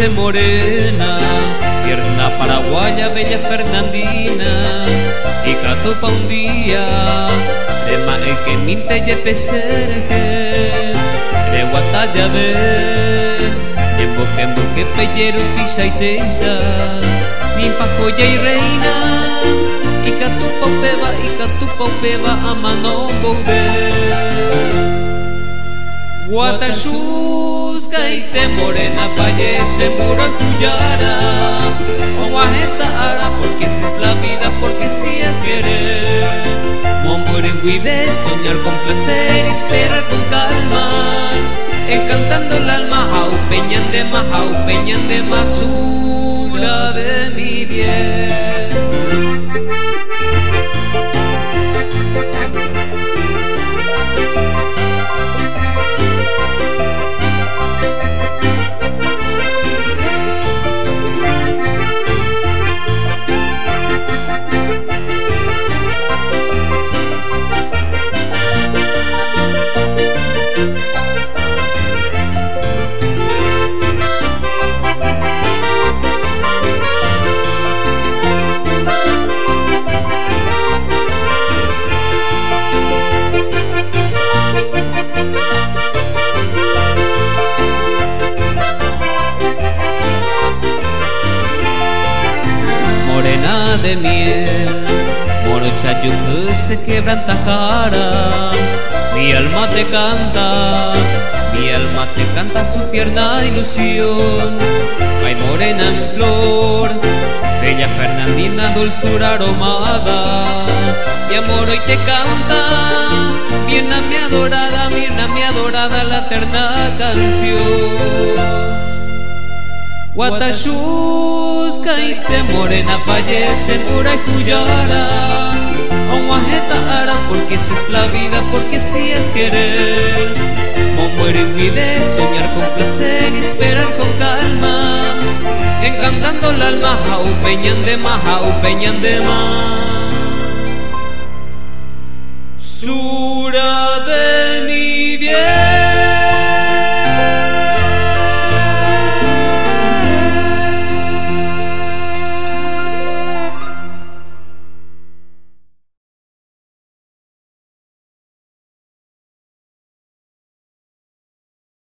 dulce morena, tierna paraguaya, bella fernandina, y catupa un día, rema el que minte y peserje, de guatalla ver, y en buque pellero tisa y teisa, nimpa joya y reina, y catupa upeba a mano boude. Guatashusca y te morena fallece muro cuyara, o guajeta ara, porque si es la vida, porque si es querer. Momburenguide, soñar con placer y esperar con calma, encantando el alma, jaupeñan de masura de mi bien. Morena de miel, morocha yungu se quebranta jara, mi alma te canta su tierna ilusión. Ay, morena en flor, bella fernandina, dulzura aromada, mi amor hoy te canta, Mirna mi adorada, la eterna canción. Guatashusca y te morena fallece pura y cuyara, o guajeta ara, porque si es la vida, porque si es querer. Momburenguide, soñar con placer y esperar con calma, encantando el alma, jaupeñan de más. Sura de mi bien.